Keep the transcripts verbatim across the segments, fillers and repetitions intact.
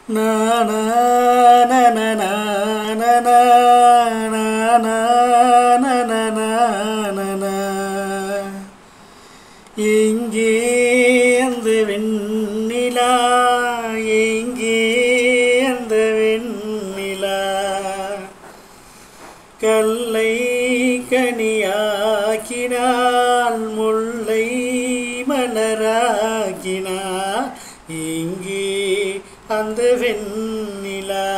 na na na na na na na na na na na na na எங்கே அந்த வெண்ணிலா எங்கே அந்த வெண்ணிலா கல்லை கனியாக்கினாள் முல்லை மலராக்கினாள் எங்கே அந்த வெண்ணிலா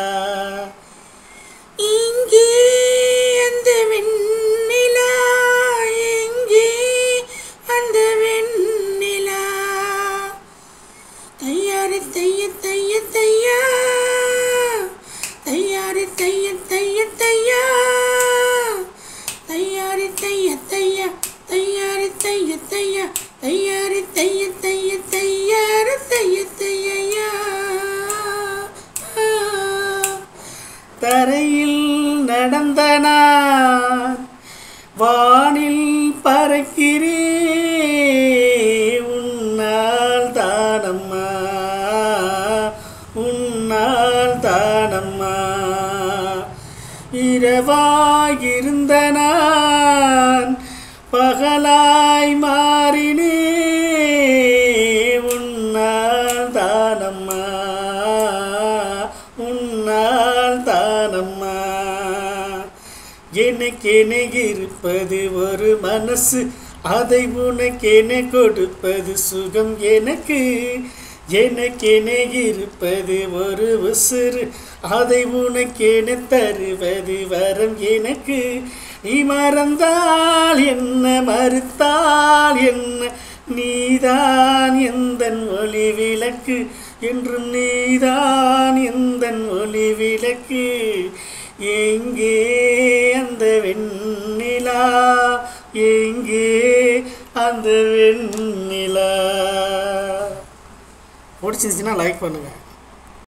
இங்கே அந்த வெண்ணிலா எங்கே அந்த வெண்ணிலா தையாரி தைய தைய தையா தையாரி தைய தைய தையா தையாரி தைய தைய தையாரி தைய தைய தையாரி தைய தைய தையாரி தைய தையா தரையில் நடந்த நான் வானில் பறக்கிறேன் உன்னால் தானம்மா உன்னால் தானம்மா இரவாயிருந்த நான் பகலாய் மாறினேன் உன்னால் தானம்மா உன்னால் தானம்மா எனக்கென இருப்பது ஒரு மனசு அதை உனக்கென கொடுப்பது சுகம் எனக்கு எனக்கென இருப்பது ஒரு உசுறு அதை உனக்கென தருவது வரம் எனக்கு நீ மறந்தால் என்ன மறுத்தால் என்ன நீதான் எந்தன் ஒளி விளக்கு என்றும் நீதான் எந்தன் ஒளி விளக்கு எங்கே அந்த வெண்ணிலா எங்கே அந்த வெண்ணிலா பிடிச்சிருந்துச்சுன்னா லைக் பண்ணுங்கள்.